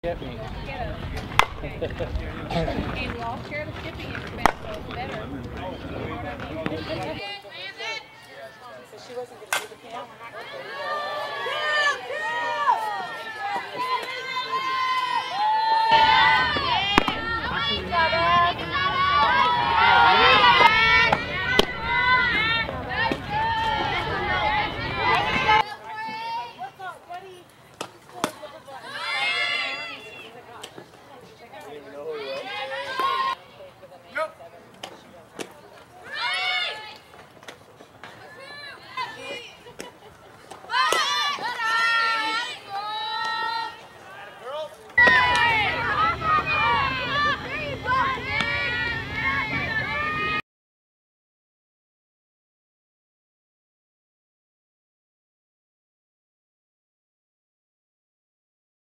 Get me. And we all share the shipping expense, so it's better. You know what I mean? So she wasn't going to do the camp?